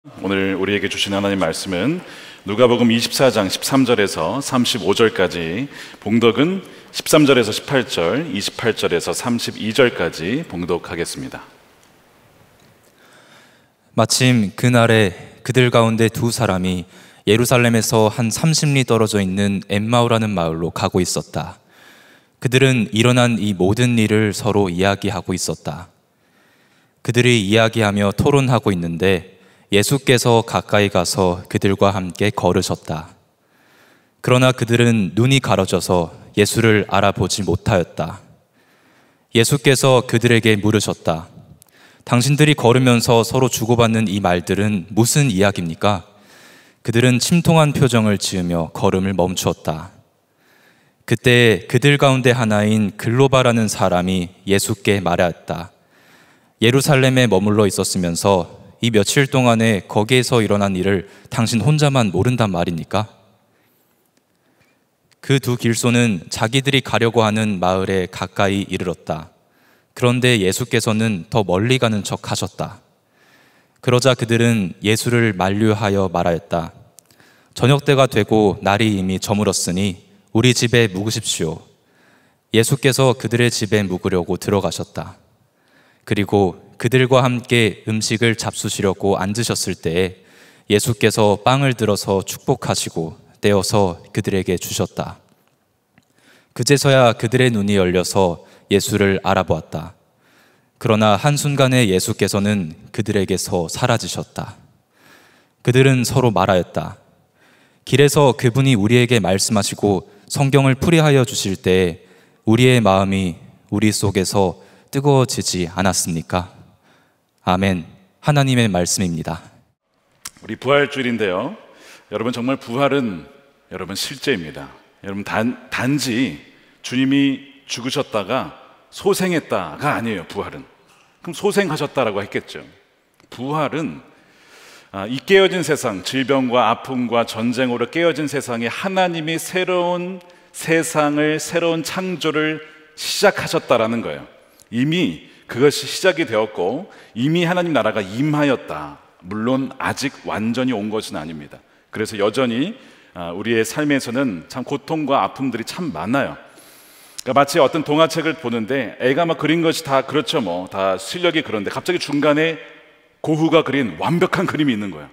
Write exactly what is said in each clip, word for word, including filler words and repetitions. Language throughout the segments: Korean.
오늘 우리에게 주신 하나님 말씀은 누가복음 이십사 장 십삼 절에서 삼십오 절까지, 봉독은 십삼 절에서 십팔 절, 이십팔 절에서 삼십이 절까지 봉독하겠습니다. 마침 그날에 그들 가운데 두 사람이 예루살렘에서 한 삼십 리 떨어져 있는 엠마오라는 마을로 가고 있었다. 그들은 일어난 이 모든 일을 서로 이야기하고 있었다. 그들이 이야기하며 토론하고 있는데 예수께서 가까이 가서 그들과 함께 걸으셨다. 그러나 그들은 눈이 가려져서 예수를 알아보지 못하였다. 예수께서 그들에게 물으셨다. 당신들이 걸으면서 서로 주고받는 이 말들은 무슨 이야기입니까? 그들은 침통한 표정을 지으며 걸음을 멈추었다. 그때 그들 가운데 하나인 글로바라는 사람이 예수께 말하였다. 예루살렘에 머물러 있었으면서 이 며칠 동안에 거기에서 일어난 일을 당신 혼자만 모른단 말입니까? 그 두 길소는 자기들이 가려고 하는 마을에 가까이 이르렀다. 그런데 예수께서는 더 멀리 가는 척 하셨다. 그러자 그들은 예수를 만류하여 말하였다. 저녁 때가 되고 날이 이미 저물었으니 우리 집에 묵으십시오. 예수께서 그들의 집에 묵으려고 들어가셨다. 그리고 그들과 함께 음식을 잡수시려고 앉으셨을 때에 예수께서 빵을 들어서 축복하시고 떼어서 그들에게 주셨다. 그제서야 그들의 눈이 열려서 예수를 알아보았다. 그러나 한순간에 예수께서는 그들에게서 사라지셨다. 그들은 서로 말하였다. 길에서 그분이 우리에게 말씀하시고 성경을 풀이하여 주실 때에 우리의 마음이 우리 속에서 뜨거워지지 않았습니까? 아멘. 하나님의 말씀입니다. 우리 부활주일인데요, 여러분, 정말 부활은 여러분 실제입니다. 여러분, 단, 단지 주님이 죽으셨다가 소생했다가 아니에요. 부활은. 그럼 소생하셨다라고 했겠죠. 부활은 아, 이 깨어진 세상, 질병과 아픔과 전쟁으로 깨어진 세상에 하나님이 새로운 세상을, 새로운 창조를 시작하셨다라는 거예요. 이미 그것이 시작이 되었고 이미 하나님 나라가 임하였다. 물론 아직 완전히 온 것은 아닙니다. 그래서 여전히 우리의 삶에서는 참 고통과 아픔들이 참 많아요. 그러니까 마치 어떤 동화책을 보는데 애가 막 그린 것이 다 그렇죠, 뭐 다 실력이 그런데 갑자기 중간에 고흐가 그린 완벽한 그림이 있는 거예요.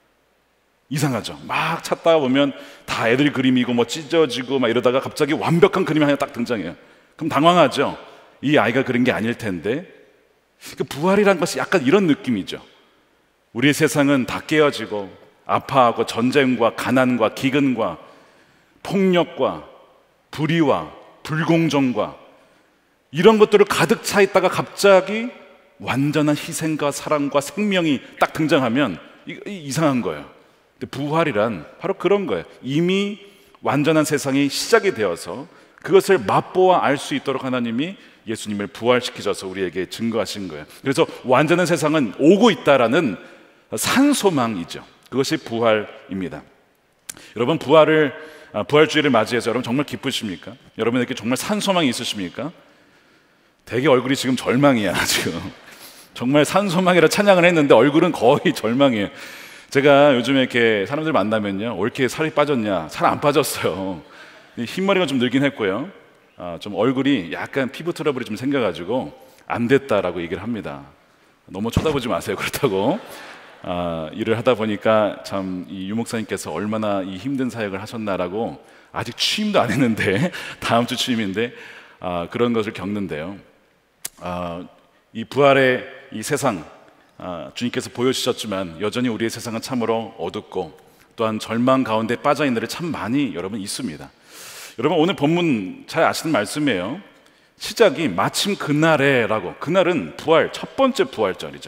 이상하죠. 막 찾다가 보면 다 애들 그림이고 뭐 찢어지고 막 이러다가 갑자기 완벽한 그림이 하나 딱 등장해요. 그럼 당황하죠. 이 아이가 그린 게 아닐 텐데. 그 부활이란 것이 약간 이런 느낌이죠. 우리의 세상은 다 깨어지고 아파하고 전쟁과 가난과 기근과 폭력과 불의와 불공정과 이런 것들을 가득 차 있다가 갑자기 완전한 희생과 사랑과 생명이 딱 등장하면 이상한 거예요. 근데 부활이란 바로 그런 거예요. 이미 완전한 세상이 시작이 되어서 그것을 맛보아 알 수 있도록 하나님이 예수님을 부활시키셔서 우리에게 증거하신 거예요. 그래서 완전한 세상은 오고 있다라는 산소망이죠. 그것이 부활입니다. 여러분, 부활을 부활주의를 맞이해서 여러분 정말 기쁘십니까? 여러분에게 정말 산소망이 있으십니까? 되게 얼굴이 지금 절망이야. 지금 정말 산소망이라 찬양을 했는데 얼굴은 거의 절망이에요. 제가 요즘에 이렇게 사람들 만나면요, 왜 이렇게 살이 빠졌냐? 살 안 빠졌어요. 흰머리가 좀 늘긴 했고요, 아, 좀 얼굴이 약간 피부 트러블이 좀 생겨가지고 안 됐다라고 얘기를 합니다. 너무 쳐다보지 마세요. 그렇다고 아, 일을 하다 보니까 참 이 유목사님께서 얼마나 이 힘든 사역을 하셨나라고, 아직 취임도 안 했는데 다음 주 취임인데 아, 그런 것을 겪는데요. 아, 이 부활의 이 세상, 아, 주님께서 보여주셨지만 여전히 우리의 세상은 참으로 어둡고 또한 절망 가운데 빠져 있는 일이 참 많이 여러분 있습니다. 여러분, 오늘 본문 잘 아시는 말씀이에요. 시작이 마침 그날에라고, 그날은 부활, 첫 번째 부활절이죠.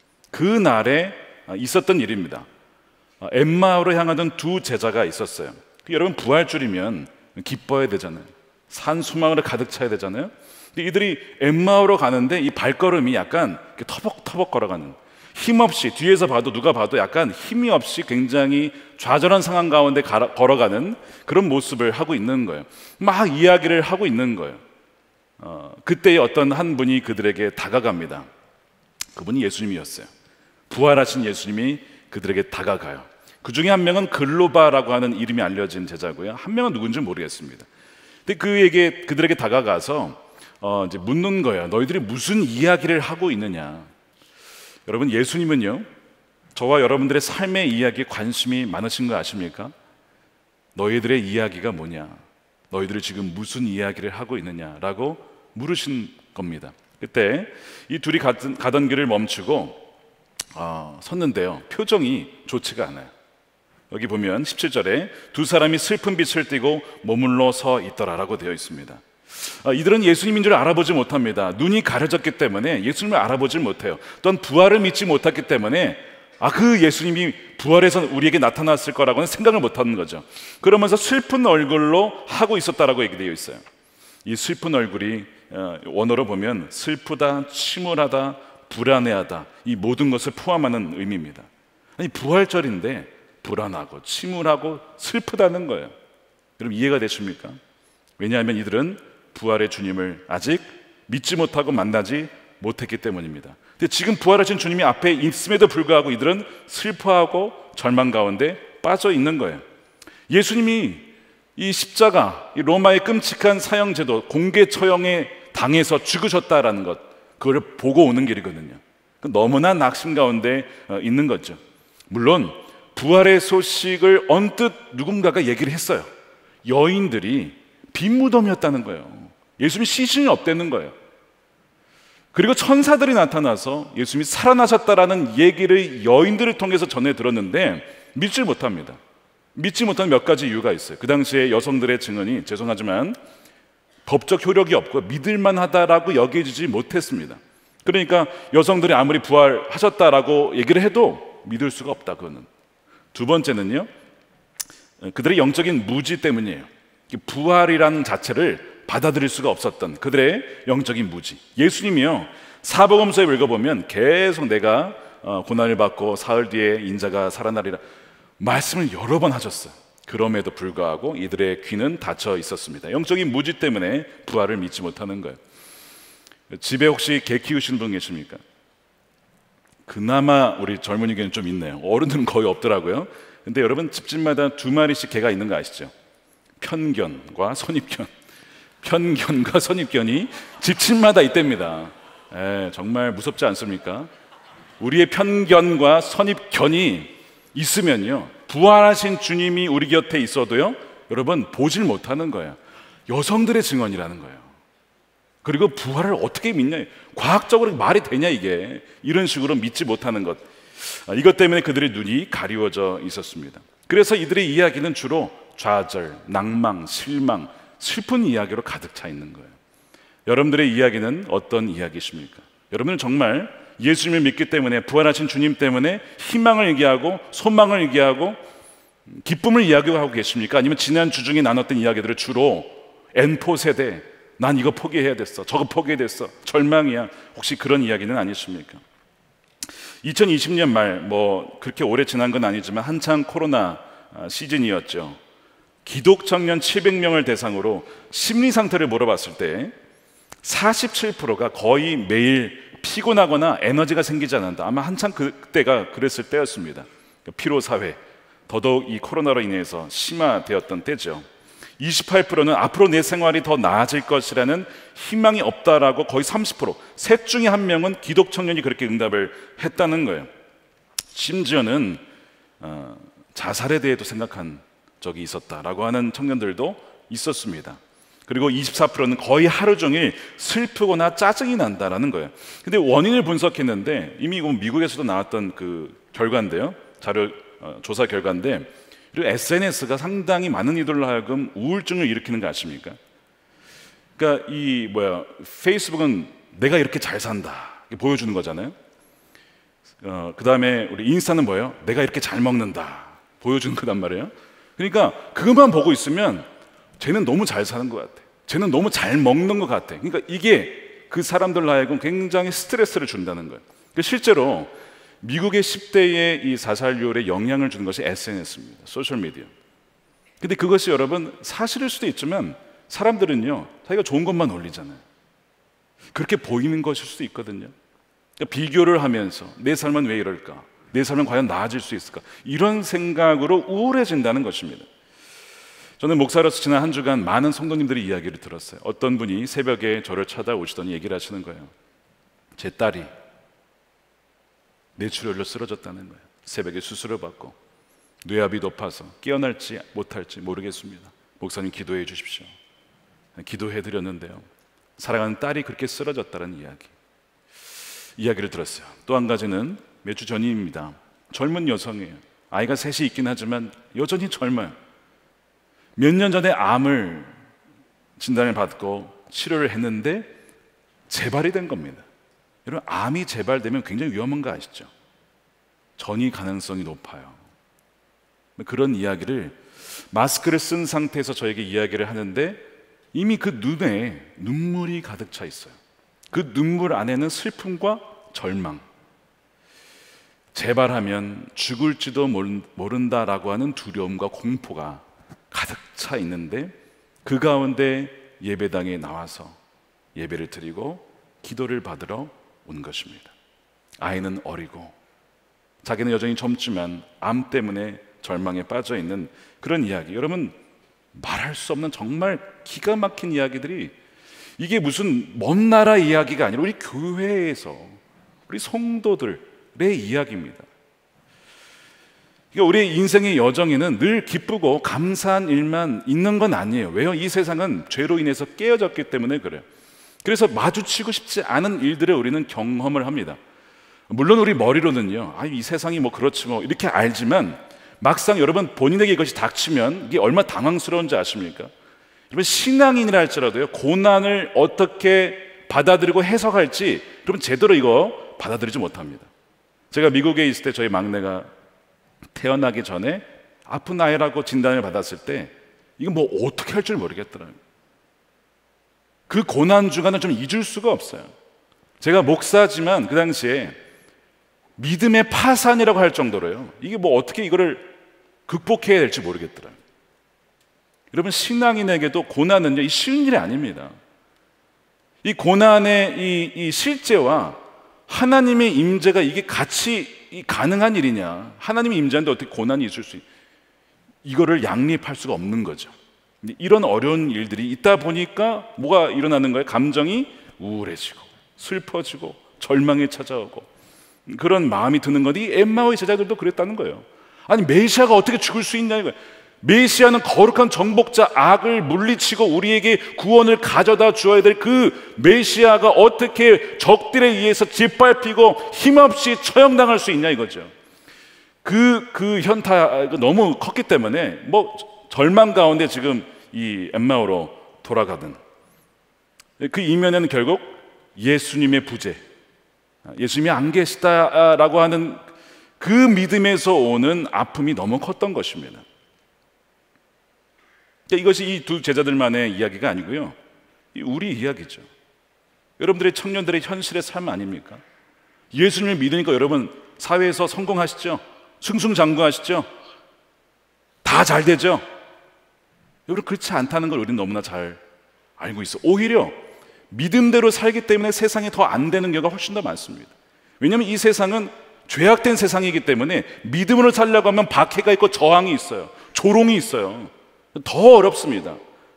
그날에 있었던 일입니다. 엠마오로 향하던 두 제자가 있었어요. 여러분, 부활줄이면 기뻐야 되잖아요. 산소망으로 가득 차야 되잖아요. 근데 이들이 엠마오로 가는데 이 발걸음이 약간 터벅터벅 걸어가는, 힘없이, 뒤에서 봐도 누가 봐도 약간 힘이 없이 굉장히 좌절한 상황 가운데 걸어가는 그런 모습을 하고 있는 거예요. 막 이야기를 하고 있는 거예요. 어, 그때 어떤 한 분이 그들에게 다가갑니다. 그분이 예수님이었어요. 부활하신 예수님이 그들에게 다가가요. 그 중에 한 명은 글로바라고 하는 이름이 알려진 제자고요. 한 명은 누군지 모르겠습니다. 근데 그에게 그들에게 다가가서 어, 이제 묻는 거예요. 너희들이 무슨 이야기를 하고 있느냐? 여러분, 예수님은요, 저와 여러분들의 삶의 이야기에 관심이 많으신 거 아십니까? 너희들의 이야기가 뭐냐? 너희들이 지금 무슨 이야기를 하고 있느냐라고 물으신 겁니다. 그때 이 둘이 가던, 가던 길을 멈추고 어, 섰는데요, 표정이 좋지가 않아요. 여기 보면 십칠 절에 두 사람이 슬픈 빛을 띠고 머물러 서 있더라라고 되어 있습니다. 아, 이들은 예수님인 줄 알아보지 못합니다. 눈이 가려졌기 때문에 예수님을 알아보지 못해요. 또한 부활을 믿지 못했기 때문에 아, 그 예수님이 부활해서 우리에게 나타났을 거라고는 생각을 못하는 거죠. 그러면서 슬픈 얼굴로 하고 있었다라고 얘기되어 있어요. 이 슬픈 얼굴이 원어로 보면 슬프다, 침울하다, 불안해하다, 이 모든 것을 포함하는 의미입니다. 아니, 부활절인데 불안하고 침울하고 슬프다는 거예요. 여러분, 이해가 되십니까? 왜냐하면 이들은 부활의 주님을 아직 믿지 못하고 만나지 못했기 때문입니다. 근데 지금 부활하신 주님이 앞에 있음에도 불구하고 이들은 슬퍼하고 절망 가운데 빠져 있는 거예요. 예수님이 이 십자가, 이 로마의 끔찍한 사형제도, 공개 처형에 당해서 죽으셨다라는 것, 그걸 보고 오는 길이거든요. 너무나 낙심 가운데 있는 거죠. 물론 부활의 소식을 언뜻 누군가가 얘기를 했어요. 여인들이 빈 무덤이었다는 거예요. 예수님이 시신이 없다는 거예요. 그리고 천사들이 나타나서 예수님이 살아나셨다라는 얘기를 여인들을 통해서 전해 들었는데 믿지 못합니다. 믿지 못하는 몇 가지 이유가 있어요. 그 당시에 여성들의 증언이 죄송하지만 법적 효력이 없고 믿을만하다라고 여겨지지 못했습니다. 그러니까 여성들이 아무리 부활하셨다라고 얘기를 해도 믿을 수가 없다. 그거는. 두 번째는요, 그들의 영적인 무지 때문이에요. 부활이라는 자체를 받아들일 수가 없었던 그들의 영적인 무지. 예수님이요, 사복음서에 읽어보면 계속 내가 고난을 받고 사흘 뒤에 인자가 살아나리라 말씀을 여러 번 하셨어요. 그럼에도 불구하고 이들의 귀는 닫혀 있었습니다. 영적인 무지 때문에 부활을 믿지 못하는 거예요. 집에 혹시 개 키우시는 분 계십니까? 그나마 우리 젊은이에게는 좀 있네요. 어른들은 거의 없더라고요. 근데 여러분, 집집마다 두 마리씩 개가 있는 거 아시죠? 편견과 선입견, 편견과 선입견이 집집마다 있답니다. 에, 정말 무섭지 않습니까? 우리의 편견과 선입견이 있으면요, 부활하신 주님이 우리 곁에 있어도요, 여러분 보질 못하는 거예요. 여성들의 증언이라는 거예요. 그리고 부활을 어떻게 믿냐, 과학적으로 말이 되냐, 이게 이런 식으로 믿지 못하는 것, 이것 때문에 그들의 눈이 가리워져 있었습니다. 그래서 이들의 이야기는 주로 좌절, 낭망, 실망, 슬픈 이야기로 가득 차 있는 거예요. 여러분들의 이야기는 어떤 이야기십니까? 여러분은 정말 예수님을 믿기 때문에, 부활하신 주님 때문에 희망을 얘기하고 소망을 얘기하고 기쁨을 이야기하고 계십니까? 아니면 지난 주 중에 나눴던 이야기들을 주로 엔포 세대, 난 이거 포기해야 됐어, 저거 포기해야 됐어, 절망이야, 혹시 그런 이야기는 아니십니까? 이천이십 년 말, 뭐 그렇게 오래 지난 건 아니지만 한창 코로나 시즌이었죠. 기독 청년 칠백 명을 대상으로 심리 상태를 물어봤을 때 사십칠 퍼센트가 거의 매일 피곤하거나 에너지가 생기지 않는다. 아마 한창 그때가 그랬을 때였습니다. 피로사회, 더더욱 이 코로나로 인해서 심화되었던 때죠. 이십팔 퍼센트는 앞으로 내 생활이 더 나아질 것이라는 희망이 없다라고 거의 삼십 퍼센트, 셋 중에 한 명은 기독 청년이 그렇게 응답을 했다는 거예요. 심지어는 어, 자살에 대해도 생각한 적이 있었다라고 하는 청년들도 있었습니다. 그리고 이십사 퍼센트는 거의 하루 종일 슬프거나 짜증이 난다라는 거예요. 근데 원인을 분석했는데 이미 미국에서도 나왔던 그 결과인데요, 자료 어, 조사 결과인데, 그리고 에스엔에스가 상당히 많은 이들로 하여금 우울증을 일으키는 거 아십니까? 그러니까 이 뭐야, 페이스북은 내가 이렇게 잘 산다 보여주는 거잖아요. 어, 그 다음에 우리 인스타는 뭐예요? 내가 이렇게 잘 먹는다 보여주는 거단 말이에요. 그러니까 그것만 보고 있으면 쟤는 너무 잘 사는 것 같아, 쟤는 너무 잘 먹는 것 같아. 그러니까 이게 그 사람들로 하여금 굉장히 스트레스를 준다는 거예요. 그러니까 실제로 미국의 십 대의 이 자살률에 영향을 주는 것이 에스엔에스입니다. 소셜미디어. 근데 그것이 여러분 사실일 수도 있지만 사람들은요, 자기가 좋은 것만 올리잖아요. 그렇게 보이는 것일 수도 있거든요. 그러니까 비교를 하면서 내 삶은 왜 이럴까, 내 삶은 과연 나아질 수 있을까? 이런 생각으로 우울해진다는 것입니다. 저는 목사로서 지난 한 주간 많은 성도님들의 이야기를 들었어요. 어떤 분이 새벽에 저를 찾아오시더니 얘기를 하시는 거예요. 제 딸이 뇌출혈로 쓰러졌다는 거예요. 새벽에 수술을 받고 뇌압이 높아서 깨어날지 못할지 모르겠습니다. 목사님 기도해 주십시오. 기도해 드렸는데요, 사랑하는 딸이 그렇게 쓰러졌다는 이야기 이야기를 들었어요. 또 한 가지는 몇 주 전입니다. 젊은 여성이에요. 아이가 셋이 있긴 하지만 여전히 젊어요. 몇 년 전에 암을 진단을 받고 치료를 했는데 재발이 된 겁니다. 여러분, 암이 재발되면 굉장히 위험한 거 아시죠? 전이 가능성이 높아요. 그런 이야기를 마스크를 쓴 상태에서 저에게 이야기를 하는데 이미 그 눈에 눈물이 가득 차 있어요. 그 눈물 안에는 슬픔과 절망, 재발하면 죽을지도 모른다라고 하는 두려움과 공포가 가득 차 있는데, 그 가운데 예배당에 나와서 예배를 드리고 기도를 받으러 온 것입니다. 아이는 어리고 자기는 여전히 젊지만 암 때문에 절망에 빠져 있는 그런 이야기. 여러분, 말할 수 없는 정말 기가 막힌 이야기들이, 이게 무슨 먼 나라 이야기가 아니라 우리 교회에서 우리 성도들의 이야기입니다. 그러니까 우리 인생의 여정에는 늘 기쁘고 감사한 일만 있는 건 아니에요. 왜요? 이 세상은 죄로 인해서 깨어졌기 때문에 그래요. 그래서 마주치고 싶지 않은 일들을 우리는 경험을 합니다. 물론 우리 머리로는요, 아, 이 세상이 뭐 그렇지 뭐 이렇게 알지만, 막상 여러분 본인에게 이것이 닥치면 이게 얼마나 당황스러운지 아십니까? 여러분, 신앙인이라 할지라도요, 고난을 어떻게 받아들이고 해석할지 여러분 제대로 이거 받아들이지 못합니다. 제가 미국에 있을 때 저희 막내가 태어나기 전에 아픈 아이라고 진단을 받았을 때 이거 뭐 어떻게 할 줄 모르겠더라고요. 그 고난 주간을 좀 잊을 수가 없어요. 제가 목사지만 그 당시에 믿음의 파산이라고 할 정도로요, 이게 뭐 어떻게 이거를 극복해야 될지 모르겠더라고요. 여러분, 신앙인에게도 고난은요, 이 쉬운 일이 아닙니다. 이 고난의 이, 이 실제와 하나님의 임재가 이게 같이 이 가능한 일이냐? 하나님의 임재인데 어떻게 고난이 있을 수 있... 이거를 양립할 수가 없는 거죠. 이런 어려운 일들이 있다 보니까 뭐가 일어나는 거예요? 감정이 우울해지고 슬퍼지고 절망이 찾아오고 그런 마음이 드는 건데, 이 엠마오의 제자들도 그랬다는 거예요. 아니, 메시아가 어떻게 죽을 수 있냐 이거예요. 메시아는 거룩한 정복자, 악을 물리치고 우리에게 구원을 가져다 주어야 될 그 메시아가 어떻게 적들에 의해서 짓밟히고 힘없이 처형당할 수 있냐 이거죠. 그, 그 현타가 너무 컸기 때문에 뭐 절망 가운데 지금 이 엠마오로 돌아가든, 그 이면에는 결국 예수님의 부재, 예수님이 안 계시다라고 하는 그 믿음에서 오는 아픔이 너무 컸던 것입니다. 이것이 이 두 제자들만의 이야기가 아니고요, 우리 이야기죠. 여러분들의 청년들의 현실의 삶 아닙니까? 예수님을 믿으니까 여러분 사회에서 성공하시죠? 승승장구하시죠? 다 잘 되죠? 여러분, 그렇지 않다는 걸 우리는 너무나 잘 알고 있어요. 오히려 믿음대로 살기 때문에 세상에 더 안 되는 경우가 훨씬 더 많습니다. 왜냐하면 이 세상은 죄악된 세상이기 때문에 믿음으로 살려고 하면 박해가 있고 저항이 있어요. 조롱이 있어요. 더 어렵습니다.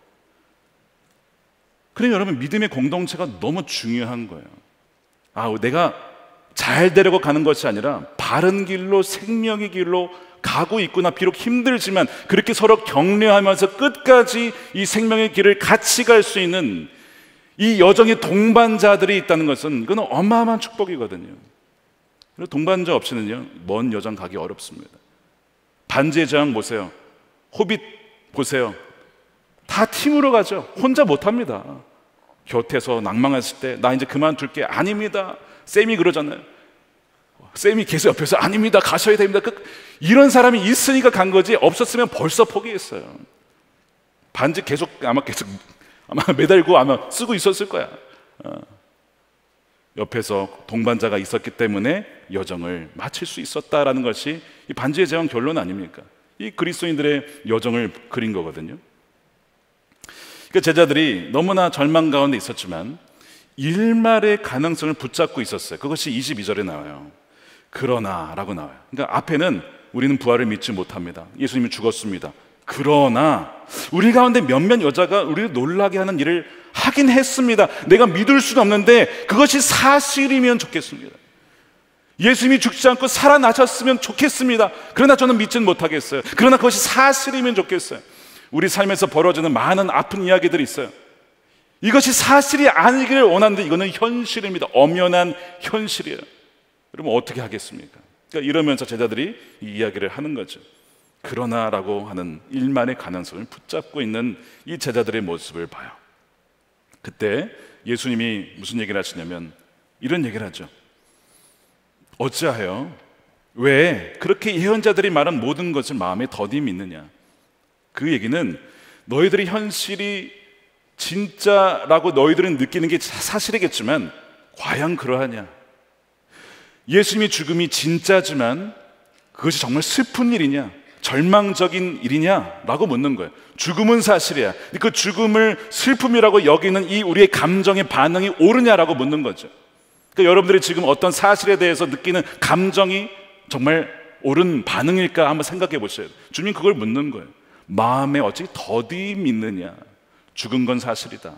그러니 여러분, 믿음의 공동체가 너무 중요한 거예요. 아, 내가 잘 되려고 가는 것이 아니라 바른 길로, 생명의 길로 가고 있구나. 비록 힘들지만 그렇게 서로 격려하면서 끝까지 이 생명의 길을 같이 갈 수 있는 이 여정의 동반자들이 있다는 것은, 그건 어마어마한 축복이거든요. 동반자 없이는요, 먼 여정 가기 어렵습니다. 반지의 제왕 보세요. 호빗 보세요. 다 팀으로 가죠. 혼자 못합니다. 곁에서 낭망했을 때 나 이제 그만둘게, 아닙니다. 쌤이 그러잖아요. 쌤이 계속 옆에서 아닙니다, 가셔야 됩니다. 이런 사람이 있으니까 간 거지, 없었으면 벌써 포기했어요. 반지 계속 아마 계속 아마 매달고 아마 쓰고 있었을 거야. 어. 옆에서 동반자가 있었기 때문에 여정을 마칠 수 있었다라는 것이 이 반지의 제왕 결론 아닙니까? 이 그리스도인들의 여정을 그린 거거든요. 그러니까 제자들이 너무나 절망 가운데 있었지만 일말의 가능성을 붙잡고 있었어요. 그것이 이십이 절에 나와요. 그러나 라고 나와요. 그러니까 앞에는 우리는 부활을 믿지 못합니다. 예수님이 죽었습니다. 그러나 우리 가운데 몇몇 여자가 우리를 놀라게 하는 일을 하긴 했습니다. 내가 믿을 수는 없는데 그것이 사실이면 좋겠습니다. 예수님이 죽지 않고 살아나셨으면 좋겠습니다. 그러나 저는 믿지는 못하겠어요. 그러나 그것이 사실이면 좋겠어요. 우리 삶에서 벌어지는 많은 아픈 이야기들이 있어요. 이것이 사실이 아니기를 원하는데 이거는 현실입니다. 엄연한 현실이에요. 그러면 어떻게 하겠습니까? 그러니까 이러면서 제자들이 이 이야기를 하는 거죠. 그러나라고 하는 일만의 가능성을 붙잡고 있는 이 제자들의 모습을 봐요. 그때 예수님이 무슨 얘기를 하시냐면 이런 얘기를 하죠. 어찌하여 왜 그렇게 예언자들이 말한 모든 것을 마음에 더디 믿느냐? 그 얘기는 너희들의 현실이 진짜라고 너희들은 느끼는 게 사실이겠지만 과연 그러하냐? 예수님의 죽음이 진짜지만 그것이 정말 슬픈 일이냐? 절망적인 일이냐? 라고 묻는 거예요. 죽음은 사실이야. 그 죽음을 슬픔이라고 여기는 이 우리의 감정의 반응이 옳으냐라고 묻는 거죠. 그러니까 여러분들이 지금 어떤 사실에 대해서 느끼는 감정이 정말 옳은 반응일까 한번 생각해 보셔야 돼요. 주님 그걸 묻는 거예요. 마음에 어찌 더디 믿느냐? 죽은 건 사실이다.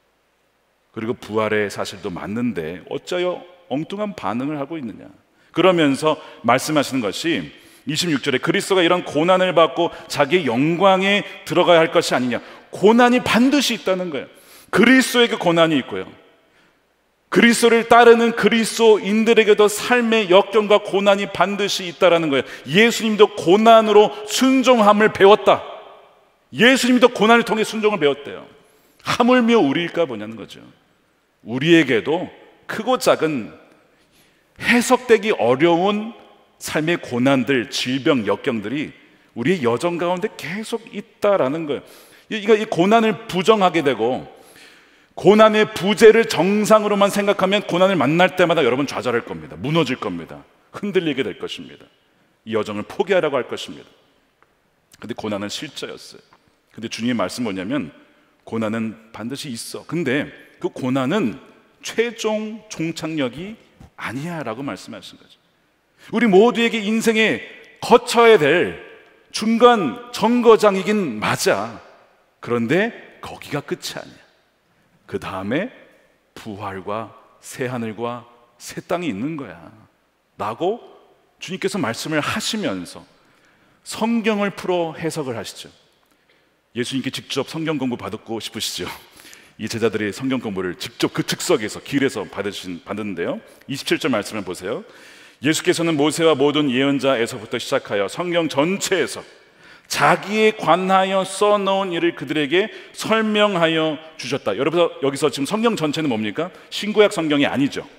그리고 부활의 사실도 맞는데 어쩌여 엉뚱한 반응을 하고 있느냐? 그러면서 말씀하시는 것이 이십육 절에 그리스도가 이런 고난을 받고 자기의 영광에 들어가야 할 것이 아니냐? 고난이 반드시 있다는 거예요. 그리스도에게 고난이 있고요, 그리스도를 따르는 그리스도인들에게도 삶의 역경과 고난이 반드시 있다라는 거예요. 예수님도 고난으로 순종함을 배웠다. 예수님도 고난을 통해 순종을 배웠대요. 하물며 우리일까 보냐는 거죠. 우리에게도 크고 작은 해석되기 어려운 삶의 고난들, 질병, 역경들이 우리의 여정 가운데 계속 있다라는 거예요. 이 고난을 부정하게 되고 고난의 부재를 정상으로만 생각하면 고난을 만날 때마다 여러분 좌절할 겁니다. 무너질 겁니다. 흔들리게 될 것입니다. 이 여정을 포기하라고 할 것입니다. 근데 고난은 실제였어요. 근데 주님의 말씀은 뭐냐면 고난은 반드시 있어. 근데 그 고난은 최종 종착역이 아니야 라고 말씀하신 거죠. 우리 모두에게 인생에 거쳐야 될 중간 정거장이긴 맞아. 그런데 거기가 끝이 아니야. 그 다음에 부활과 새하늘과 새 땅이 있는 거야 라고 주님께서 말씀을 하시면서 성경을 풀어 해석을 하시죠. 예수님께 직접 성경 공부 받고 싶으시죠? 이 제자들이 성경 공부를 직접 그 즉석에서 길에서 받으신, 받았는데요, 이십칠 절 말씀을 보세요. 예수께서는 모세와 모든 예언자에서부터 시작하여 성경 전체에서 자기에 관하여 써놓은 일을 그들에게 설명하여 주셨다. 여러분 여기서 지금 성경 전체는 뭡니까? 신구약 성경이 아니죠.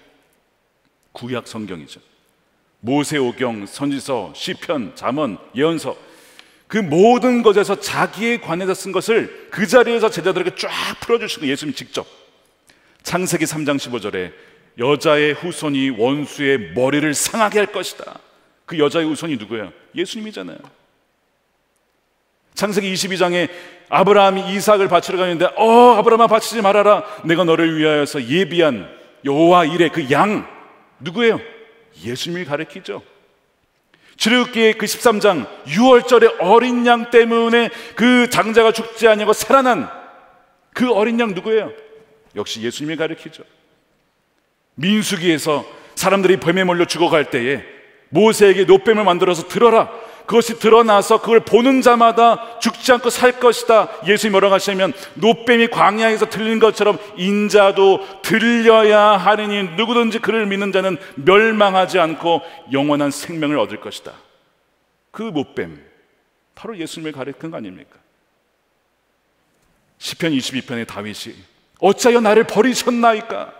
구약 성경이죠. 모세오경, 선지서, 시편, 잠언, 예언서, 그 모든 것에서 자기에 관해서 쓴 것을 그 자리에서 제자들에게 쫙 풀어주시고 예수님 직접 창세기 삼 장 십오 절에 여자의 후손이 원수의 머리를 상하게 할 것이다. 그 여자의 후손이 누구예요? 예수님이잖아요. 창세기 이십이 장에 아브라함이 이삭을 바치러 가는데 어 아브라함아 바치지 말아라. 내가 너를 위하여서 예비한 여호와 이레 그 양 누구예요? 예수님을 가리키죠. 출애굽기 그 십삼 장 유월절에 어린 양 때문에 그 장자가 죽지 아니하고 살아난 그 어린 양 누구예요? 역시 예수님을 가리키죠. 민수기에서 사람들이 뱀에 몰려 죽어갈 때에 모세에게 놋뱀을 만들어서 들어라. 그것이 드러나서 그걸 보는 자마다 죽지 않고 살 것이다. 예수님이 뭐라고 하시냐면 놋뱀이 광야에서 들린 것처럼 인자도 들려야 하느니 누구든지 그를 믿는 자는 멸망하지 않고 영원한 생명을 얻을 것이다. 그 놋뱀 바로 예수님을 가리킨 거 아닙니까? 시편 이십이 편의 다윗이 어찌하여 나를 버리셨나이까?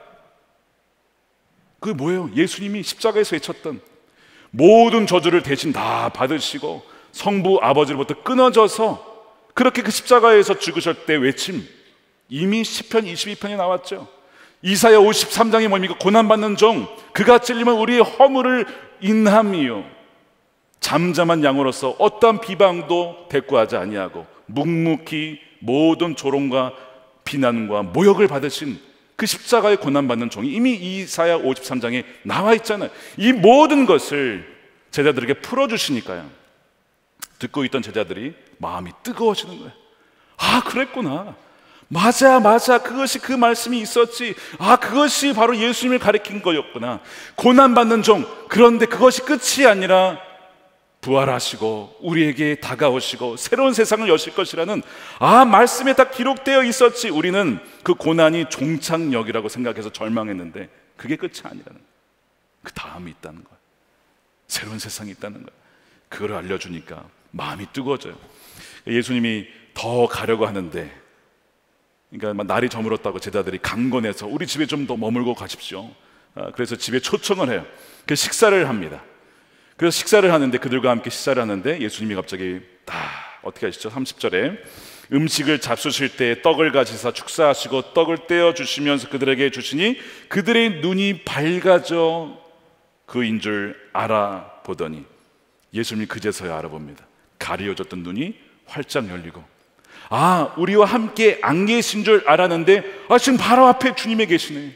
그게 뭐예요? 예수님이 십자가에서 외쳤던 모든 저주를 대신 다 받으시고 성부 아버지로부터 끊어져서 그렇게 그 십자가에서 죽으실 때 외침, 이미 시편 이십이 편에 나왔죠. 이사야 오십삼 장이 뭡니까? 고난받는 종, 그가 찔림은 우리의 허물을 인함이요 잠잠한 양으로서 어떠한 비방도 대꾸하지 아니하고 묵묵히 모든 조롱과 비난과 모욕을 받으신 그 십자가의 고난받는 종이 이미 이사야 오십삼 장에 나와 있잖아요. 이 모든 것을 제자들에게 풀어주시니까요, 듣고 있던 제자들이 마음이 뜨거워지는 거예요. 아, 그랬구나. 맞아 맞아 그것이 그 말씀이 있었지. 아, 그것이 바로 예수님을 가리킨 거였구나. 고난받는 종, 그런데 그것이 끝이 아니라 부활하시고 우리에게 다가오시고 새로운 세상을 여실 것이라는, 아, 말씀에 다 기록되어 있었지. 우리는 그 고난이 종착역이라고 생각해서 절망했는데 그게 끝이 아니라는, 그 다음이 있다는 거예요. 새로운 세상이 있다는 거예요. 그걸 알려주니까 마음이 뜨거워져요. 예수님이 더 가려고 하는데, 그러니까 날이 저물었다고 제자들이 강권해서 우리 집에 좀 더 머물고 가십시오. 그래서 집에 초청을 해요. 그 식사를 합니다. 그래서 식사를 하는데, 그들과 함께 식사를 하는데 예수님이 갑자기 다 어떻게 하시죠? 삼십 절에 음식을 잡수실 때 떡을 가지사 축사하시고 떡을 떼어 주시면서 그들에게 주시니 그들의 눈이 밝아져 그인 줄 알아보더니, 예수님이 그제서야 알아봅니다. 가리워졌던 눈이 활짝 열리고, 아, 우리와 함께 안 계신 줄 알았는데 아, 지금 바로 앞에 주님이 계시네.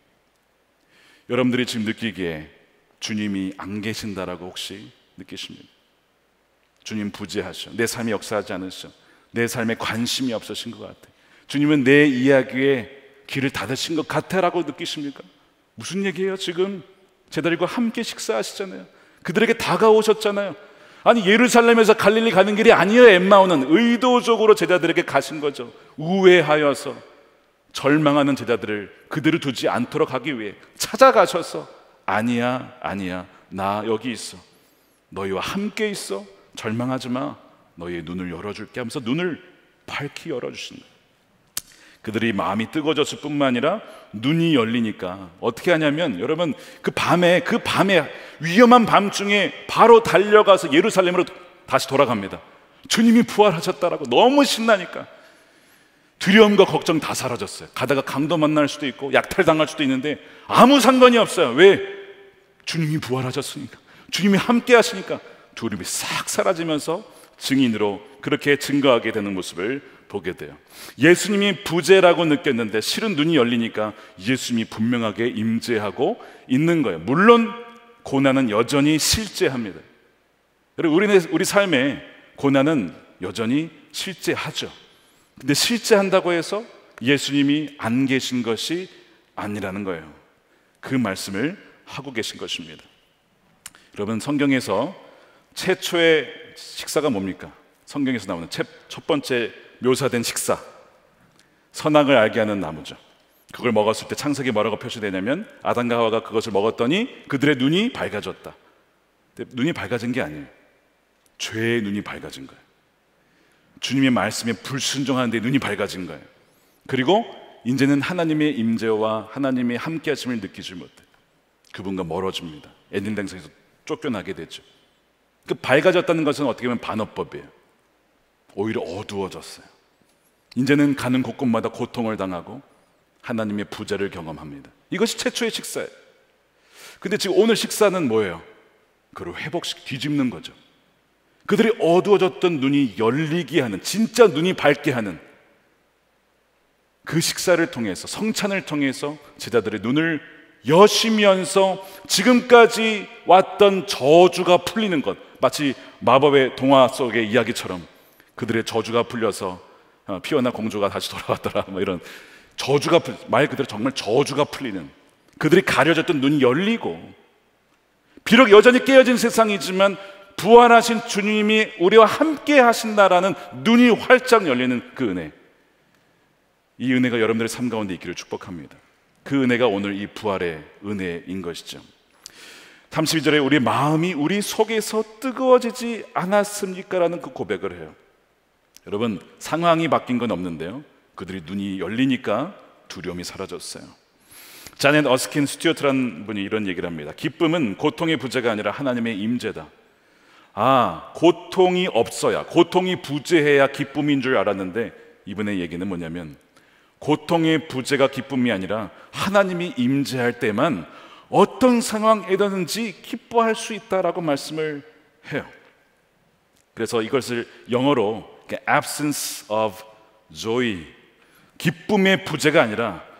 여러분들이 지금 느끼기에 주님이 안 계신다라고 혹시 느끼십니까? 주님 부재하셔, 내 삶에 역사하지 않으셔, 내 삶에 관심이 없으신 것 같아, 주님은 내 이야기에 귀를 닫으신 것 같아라고 느끼십니까? 무슨 얘기예요? 지금 제자들과 함께 식사하시잖아요. 그들에게 다가오셨잖아요. 아니, 예루살렘에서 갈릴리 가는 길이 아니에요. 엠마오는 의도적으로 제자들에게 가신 거죠. 우회하여서 절망하는 제자들을 그들을 두지 않도록 하기 위해 찾아가셔서, 아니야 아니야 나 여기 있어, 너희와 함께 있어, 절망하지 마, 너희의 눈을 열어줄게 하면서 눈을 밝히 열어주신 거예요. 그들이 마음이 뜨거워졌을 뿐만 아니라 눈이 열리니까 어떻게 하냐면, 여러분, 그 밤에 그 밤에 위험한 밤중에 바로 달려가서 예루살렘으로 다시 돌아갑니다. 주님이 부활하셨다라고 너무 신나니까 두려움과 걱정 다 사라졌어요. 가다가 강도 만날 수도 있고 약탈당할 수도 있는데 아무 상관이 없어요. 왜? 주님이 부활하셨으니까, 주님이 함께 하시니까 두려움이 싹 사라지면서 증인으로 그렇게 증거하게 되는 모습을 보게 돼요. 예수님이 부재라고 느꼈는데 실은 눈이 열리니까 예수님이 분명하게 임재하고 있는 거예요. 물론 고난은 여전히 실제합니다. 여러분, 우리, 우리 삶에 고난은 여전히 실제하죠. 근데 실제한다고 해서 예수님이 안 계신 것이 아니라는 거예요. 그 말씀을 하고 계신 것입니다. 여러분, 성경에서 최초의 식사가 뭡니까? 성경에서 나오는 첫 번째 묘사된 식사, 선악을 알게 하는 나무죠. 그걸 먹었을 때 창세기 뭐라고 표시되냐면, 아담과 하와가 그것을 먹었더니 그들의 눈이 밝아졌다. 근데 눈이 밝아진 게 아니에요. 죄의 눈이 밝아진 거예요. 주님의 말씀에 불순종하는데 눈이 밝아진 거예요. 그리고 이제는 하나님의 임재와 하나님의 함께 하심을 느끼지 못해 그분과 멀어집니다. 에덴 동산에서 쫓겨나게 되죠. 그 밝아졌다는 것은 어떻게 보면 반어법이에요. 오히려 어두워졌어요. 이제는 가는 곳곳마다 고통을 당하고 하나님의 부재를 경험합니다. 이것이 최초의 식사예요. 근데 지금 오늘 식사는 뭐예요? 그걸 회복시켜 뒤집는 거죠. 그들이 어두워졌던 눈이 열리게 하는, 진짜 눈이 밝게 하는 그 식사를 통해서, 성찬을 통해서 제자들의 눈을 여시면서 지금까지 왔던 저주가 풀리는 것, 마치 마법의 동화 속의 이야기처럼 그들의 저주가 풀려서 피오나 공주가 다시 돌아왔더라, 뭐 이런 저주가, 말 그대로 정말 저주가 풀리는, 그들이 가려졌던 눈이 열리고, 비록 여전히 깨어진 세상이지만 부활하신 주님이 우리와 함께 하신다라는 눈이 활짝 열리는 그 은혜, 이 은혜가 여러분들의 삶 가운데 있기를 축복합니다. 그 은혜가 오늘 이 부활의 은혜인 것이죠. 삼십이 절에 우리 마음이 우리 속에서 뜨거워지지 않았습니까? 라는 그 고백을 해요. 여러분, 상황이 바뀐 건 없는데요, 그들이 눈이 열리니까 두려움이 사라졌어요. 자넷 어스킨 스튜어트라는 분이 이런 얘기를 합니다. 기쁨은 고통의 부재가 아니라 하나님의 임재다. 아, 고통이 없어야, 고통이 부재해야 기쁨인 줄 알았는데 이분의 얘기는 뭐냐면, 고통의 부재가 기쁨이 아니라 하나님이 임재할 때만 어떤 상황이든지 기뻐할 수 있다라고 말씀을 해요. 그래서 이것을 영어로 absence of joy, 기쁨의 부재가 아니라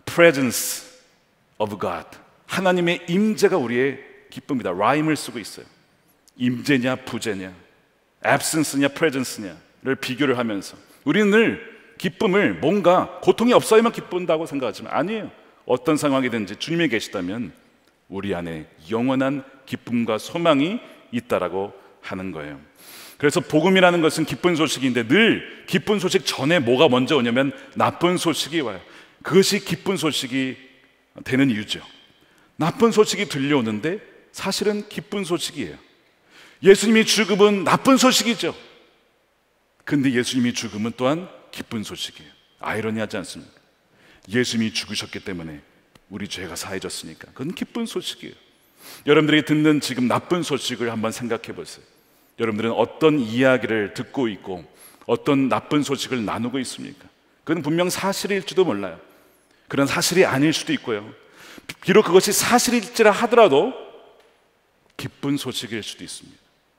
presence of God. 하나님의 임재가 우리의 기쁨이다. 라임을 쓰고 있어요. 임재냐 부재냐, absence냐 presence냐를 비교를 하면서 우리는 늘 기쁨을 뭔가 고통이 없어야만 기쁜다고 생각하지만 아니에요. 어떤 상황이든지 주님이 계시다면 우리 안에 영원한 기쁨과 소망이 있다라고 하는 거예요. 그래서 복음이라는 것은 기쁜 소식인데 늘 기쁜 소식 전에 뭐가 먼저 오냐면 나쁜 소식이 와요. 그것이 기쁜 소식이 되는 이유죠. 나쁜 소식이 들려오는데 사실은 기쁜 소식이에요. 예수님이 죽음은 나쁜 소식이죠. 근데 예수님이 죽음은 또한 기쁜 소식이에요. 아이러니하지 않습니까? 예수님이 죽으셨기 때문에 우리 죄가 사해졌으니까 그건 기쁜 소식이에요. 여러분들이 듣는 지금 나쁜 소식을 한번 생각해 보세요. 여러분들은 어떤 이야기를 듣고 있고 어떤 나쁜 소식을 나누고 있습니까? 그건 분명 사실일지도 몰라요. 그런 사실이 아닐 수도 있고요. 비록 그것이 사실일지라 하더라도 기쁜 소식일 수도 있습니다.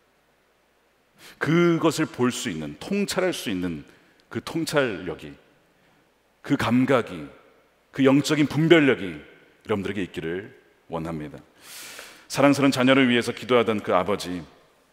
그것을 볼 수 있는, 통찰할 수 있는 그 통찰력이, 그 감각이, 그 영적인 분별력이 여러분들에게 있기를 원합니다. 사랑스러운 자녀를 위해서 기도하던 그 아버지,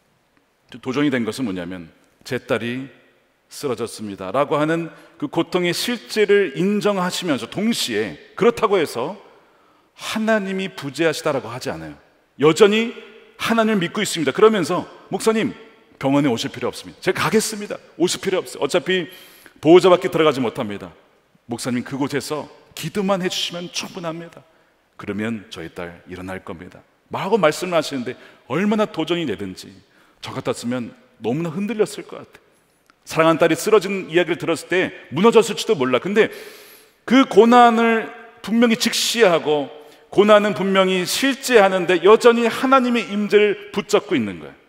도전이 된 것은 뭐냐면 제 딸이 쓰러졌습니다 라고 하는 그 고통의 실제를 인정하시면서 동시에 그렇다고 해서 하나님이 부재하시다라고 하지 않아요. 여전히 하나님을 믿고 있습니다. 그러면서 목사님 병원에 오실 필요 없습니다. 제가 가겠습니다. 오실 필요 없어요. 어차피 보호자밖에 들어가지 못합니다. 목사님 그곳에서 기도만 해주시면 충분합니다. 그러면 저희 딸 일어날 겁니다 라고 말씀을 하시는데 얼마나 도전이 되든지 저 같았으면 너무나 흔들렸을 것 같아요. 사랑하는 딸이 쓰러진 이야기를 들었을 때 무너졌을지도 몰라. 근데 그 고난을 분명히 직시하고 고난은 분명히 실제하는데 여전히 하나님의 임재를 붙잡고 있는 거예요.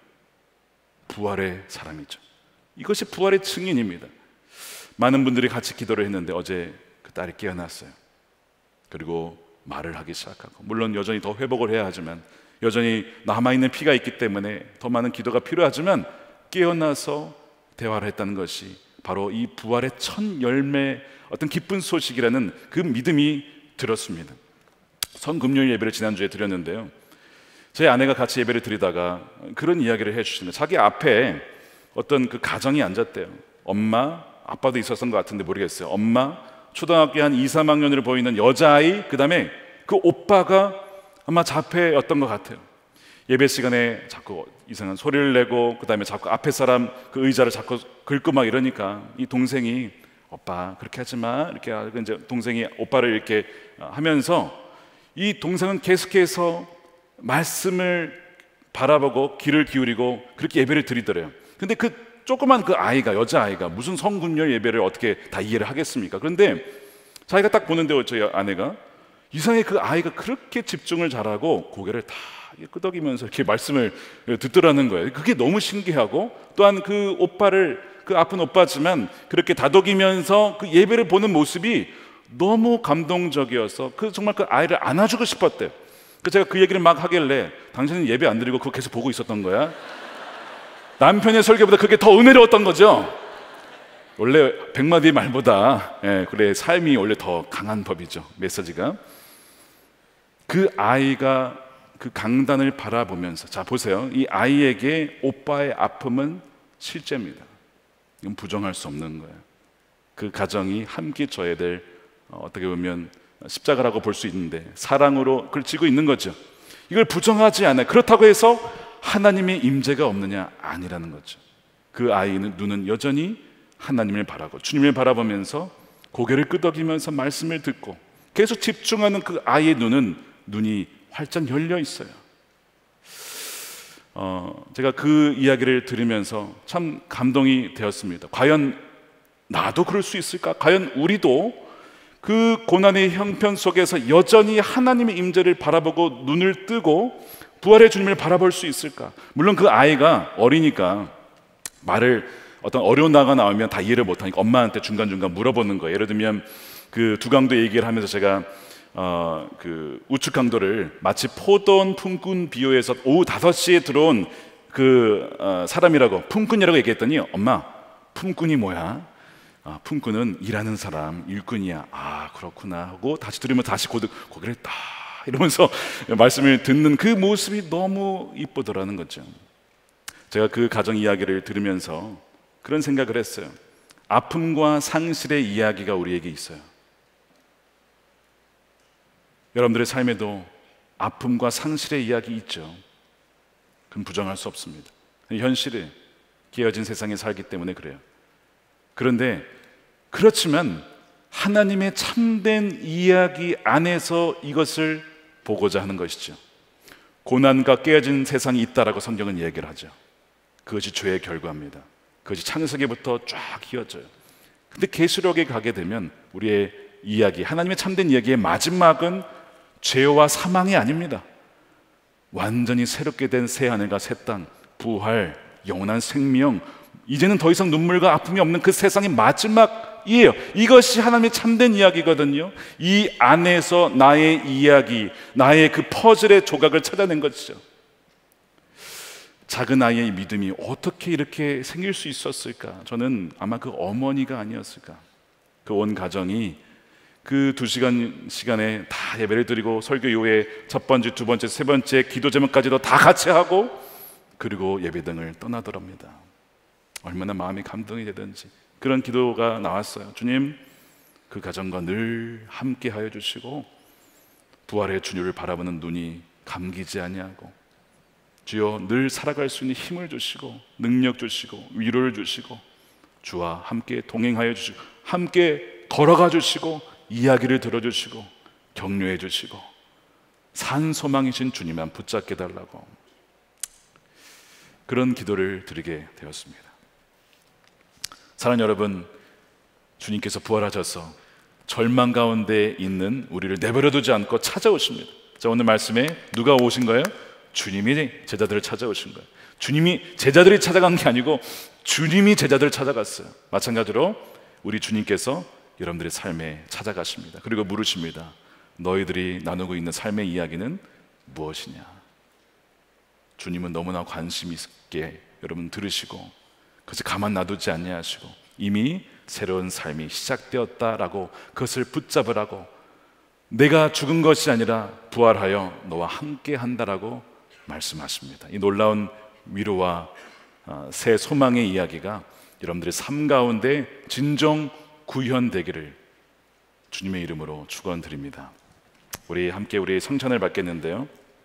부활의 사람이죠. 이것이 부활의 증인입니다. 많은 분들이 같이 기도를 했는데 어제 그 딸이 깨어났어요. 그리고 말을 하기 시작하고, 물론 여전히 더 회복을 해야 하지만, 여전히 남아있는 피가 있기 때문에 더 많은 기도가 필요하지만 깨어나서 대화를 했다는 것이 바로 이 부활의 첫 열매, 어떤 기쁜 소식이라는 그 믿음이 들었습니다. 성금요일 예배를 지난주에 드렸는데요, 제 아내가 같이 예배를 드리다가 그런 이야기를 해주시는 거예요. 자기 앞에 어떤 그 가정이 앉았대요. 엄마, 아빠도 있었던 것 같은데 모르겠어요. 엄마, 초등학교 한 이, 삼 학년으로 보이는 여자아이, 그 다음에 그 오빠가 아마 자폐였던 것 같아요. 예배 시간에 자꾸 이상한 소리를 내고, 그 다음에 자꾸 앞에 사람 그 의자를 자꾸 긁고 막 이러니까 이 동생이 오빠 그렇게 하지 마 이렇게 하고, 이제 동생이 오빠를 이렇게 하면서 이 동생은 계속해서 말씀을 바라보고 귀를 기울이고 그렇게 예배를 드리더래요. 근데 그 조그만 그 아이가, 여자아이가 무슨 성금요일 예배를 어떻게 다 이해를 하겠습니까? 그런데 자기가 딱 보는데 저희 아내가 이상하게 그 아이가 그렇게 집중을 잘하고 고개를 다 끄덕이면서 이렇게 말씀을 듣더라는 거예요. 그게 너무 신기하고, 또한 그 오빠를, 그 아픈 오빠지만 그렇게 다독이면서 그 예배를 보는 모습이 너무 감동적이어서 그 정말 그 아이를 안아주고 싶었대요. 그 제가 그 얘기를 막 하길래 당신은 예배 안 드리고 그거 계속 보고 있었던 거야? 남편의 설교보다 그게 더 은혜로웠던 거죠. 원래 백마디의 말보다 예, 그래 삶이 원래 더 강한 법이죠. 메시지가. 그 아이가 그 강단을 바라보면서, 자 보세요, 이 아이에게 오빠의 아픔은 실제입니다. 이건 부정할 수 없는 거예요. 그 가정이 함께 져야 될, 어떻게 보면 십자가라고 볼 수 있는데 사랑으로 그걸 지고 있는 거죠. 이걸 부정하지 않아요. 그렇다고 해서 하나님의 임재가 없느냐? 아니라는 거죠. 그 아이는 눈은 여전히 하나님을 바라고 주님을 바라보면서 고개를 끄덕이면서 말씀을 듣고 계속 집중하는 그 아이의 눈은 눈이 활짝 열려 있어요. 어, 제가 그 이야기를 들으면서 참 감동이 되었습니다. 과연 나도 그럴 수 있을까? 과연 우리도 그 고난의 형편 속에서 여전히 하나님의 임재를 바라보고 눈을 뜨고 부활의 주님을 바라볼 수 있을까? 물론 그 아이가 어리니까 말을, 어떤 어려운 단어가 나오면 다 이해를 못하니까 엄마한테 중간중간 물어보는 거예요. 예를 들면 그 두강도 얘기를 하면서 제가 어, 그 우측 강도를 마치 포도원 품꾼 비유해서 오후 다섯 시에 들어온 그 어, 사람이라고, 품꾼이라고 얘기했더니 엄마 품꾼이 뭐야? 아, 품꾼은 일하는 사람, 일꾼이야. 아, 그렇구나 하고 다시 들으면 다시 고득 고개를 딱 이러면서 말씀을 듣는 그 모습이 너무 이쁘더라는 거죠. 제가 그 가정 이야기를 들으면서 그런 생각을 했어요. 아픔과 상실의 이야기가 우리에게 있어요. 여러분들의 삶에도 아픔과 상실의 이야기 있죠. 그건 부정할 수 없습니다. 현실에 깨어진 세상에 살기 때문에 그래요. 그런데 그렇지만 하나님의 참된 이야기 안에서 이것을 보고자 하는 것이죠. 고난과 깨어진 세상이 있다라고 성경은 얘기를 하죠. 그것이 죄의 결과입니다. 그것이 창세기부터 쫙 이어져요. 근데 계시록에 가게 되면 우리의 이야기, 하나님의 참된 이야기의 마지막은 죄와 사망이 아닙니다. 완전히 새롭게 된 새하늘과 새 땅, 부활, 영원한 생명, 이제는 더 이상 눈물과 아픔이 없는 그 세상의 마지막이에요. 이것이 하나님의 참된 이야기거든요. 이 안에서 나의 이야기, 나의 그 퍼즐의 조각을 찾아낸 것이죠. 작은 아이의 믿음이 어떻게 이렇게 생길 수 있었을까? 저는 아마 그 어머니가 아니었을까? 그 온 가정이 그 두 시간 시간에 다 예배를 드리고 설교 이후에 첫 번째, 두 번째, 세 번째 기도 제목까지도 다 같이 하고 그리고 예배당을 떠나더랍니다. 얼마나 마음이 감동이 되든지 그런 기도가 나왔어요. 주님, 그 가정과 늘 함께 하여 주시고 부활의 주님을 바라보는 눈이 감기지 아니하고 주여 늘 살아갈 수 있는 힘을 주시고 능력 주시고 위로를 주시고 주와 함께 동행하여 주시고 함께 걸어가 주시고 이야기를 들어주시고 격려해 주시고 산 소망이신 주님만 붙잡게 달라고 그런 기도를 드리게 되었습니다. 사랑하는 여러분, 주님께서 부활하셔서 절망 가운데 있는 우리를 내버려두지 않고 찾아오십니다. 자, 오늘 말씀에 누가 오신 거예요? 주님이 제자들을 찾아오신 거예요. 주님이 제자들이 찾아간 게 아니고 주님이 제자들을 찾아갔어요. 마찬가지로 우리 주님께서 여러분들의 삶에 찾아가십니다. 그리고 물으십니다. 너희들이 나누고 있는 삶의 이야기는 무엇이냐? 주님은 너무나 관심 있게 여러분 들으시고 그것을 가만 놔두지 아니하시고 이미 새로운 삶이 시작되었다라고 그것을 붙잡으라고 내가 죽은 것이 아니라 부활하여 너와 함께 한다라고 말씀하십니다. 이 놀라운 위로와 새 소망의 이야기가 여러분들의 삶 가운데 진정 구현되기를 주님의 이름으로 축원드립니다. 우리 함께 우리 성찬을 받겠는데요.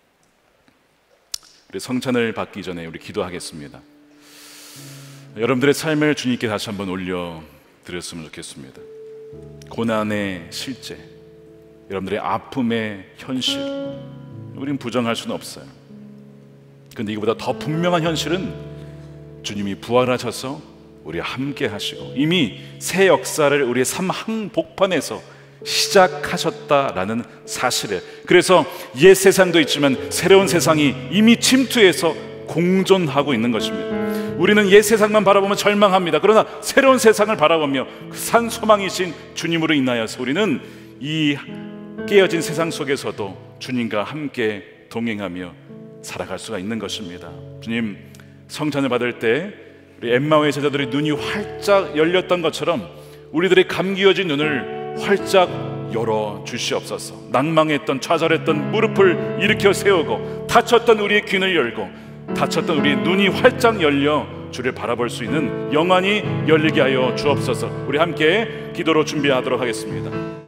우리 성찬을 받기 전에 우리 기도하겠습니다. 여러분들의 삶을 주님께 다시 한번 올려드렸으면 좋겠습니다. 고난의 실제, 여러분들의 아픔의 현실, 우리는 부정할 수는 없어요. 그런데 이거보다 더 분명한 현실은 주님이 부활하셔서 우리와 함께 하시고 이미 새 역사를 우리의 삶 한복판에서 시작하셨다라는 사실을, 그래서 옛 세상도 있지만 새로운 세상이 이미 침투해서 공존하고 있는 것입니다. 우리는 옛 세상만 바라보면 절망합니다. 그러나 새로운 세상을 바라보며 그 산 소망이신 주님으로 인하여서 우리는 이 깨어진 세상 속에서도 주님과 함께 동행하며 살아갈 수가 있는 것입니다. 주님, 성찬을 받을 때 우리 엠마오의 제자들의 눈이 활짝 열렸던 것처럼 우리들의 감기어진 눈을 활짝 열어 주시옵소서. 낭망했던, 좌절했던 무릎을 일으켜 세우고 다쳤던 우리의 귀를 열고 다쳤던 우리의 눈이 활짝 열려 주를 바라볼 수 있는 영안이 열리게 하여 주옵소서. 우리 함께 기도로 준비하도록 하겠습니다.